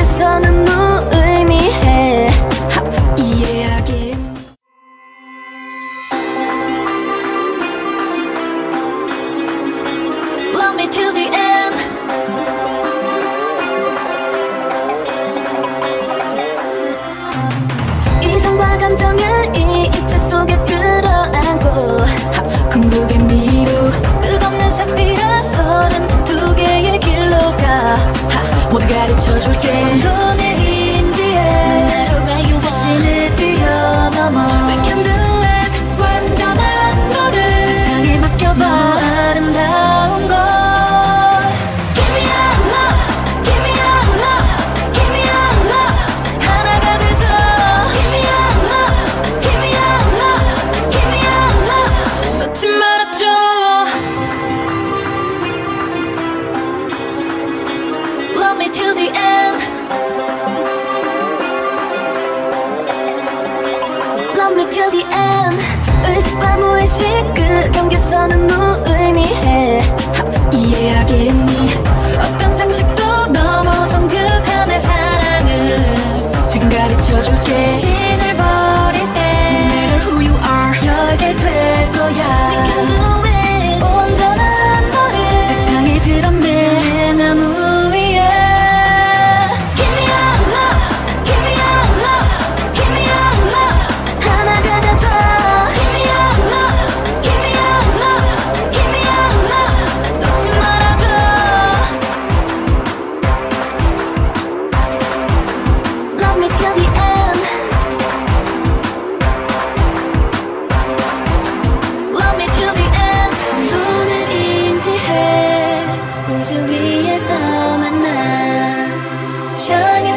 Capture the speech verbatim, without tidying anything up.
경계선은 무의미해. 이해하겠니? Love me till the end. 이성과 감정을 이 입체 속에 끌어안고 궁극의 미로 끝없는 삽비라 서른 두 개의 길로 가. 모두 가르쳐줄게. 너의 인지에 나로 자신을 뛰어넘어. We can do it. 완전한 너를 세상에 맡겨봐. 너무 아름다운 걸. Give me your love, give me your love, give me your love. 하나가 되줘. Give me your love, give me your love, give me your love. 놓지 말아줘. Love me till the end. Love me till the end. 의식과 무의식 그 경계선은 무의미해. 이해하겠니? 어떤 상식도 넘어선 극한의 사랑을 지금 가르쳐줄게. 신을 버릴 때 너를 who you are 열게 될 거야. We can do it. 온전한 너를 세상에 드러내 나무 위에. Give me your love, give me your love, give me your love. 하나가 되줘. Give me your love, give me your love, give me your love. 놓지 말아줘. Love me till the end. Love me till the end. 온도는 인지해. 우주 위에서 만나. Shining